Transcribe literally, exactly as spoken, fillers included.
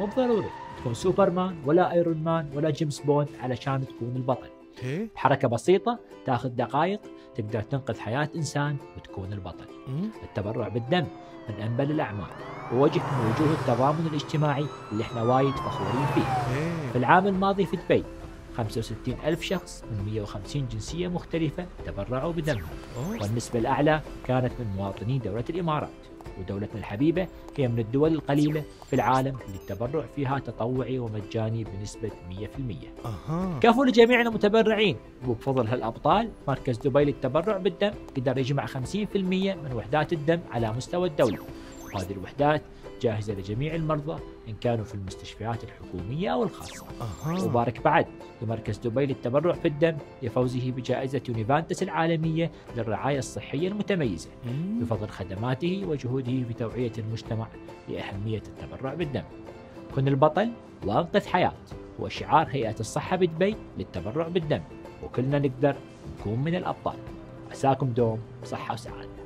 مو بضروري تكون سوبرمان ولا ايرون مان ولا جيمس بوند علشان تكون البطل. إيه؟ بحركة بسيطة تاخذ دقائق تقدر تنقذ حياة إنسان وتكون البطل. مم. التبرع بالدم من أنبل الأعمال ووجه من وجوه التضامن الاجتماعي اللي احنا وايد فخورين فيه. إيه؟ في العام الماضي في دبي خمسة وستين ألف شخص من مئة وخمسين جنسية مختلفة تبرعوا بدمهم، أوه. والنسبة الأعلى كانت من مواطني دولة الإمارات. ودولتنا الحبيبة هي من الدول القليلة في العالم اللي التبرع فيها تطوعي ومجاني بنسبة مئة بالمئة. أها. كفو لجميعنا متبرعين، وبفضل هالأبطال مركز دبي للتبرع بالدم قدر يجمع خمسين بالمئة من وحدات الدم على مستوى الدولة. وهذه الوحدات جاهزة لجميع المرضى إن كانوا في المستشفيات الحكومية أو الخاصة. أها. وبارك بعد لمركز دبي للتبرع في الدم لفوزه بجائزة يونيفانتس العالمية للرعاية الصحية المتميزة مم. بفضل خدماته وجهوده في توعية المجتمع لأهمية التبرع بالدم. كن البطل وأنقذ حياة هو شعار هيئة الصحة بدبي للتبرع بالدم، وكلنا نقدر نكون من الأبطال. عساكم دوم صحة وسعادة.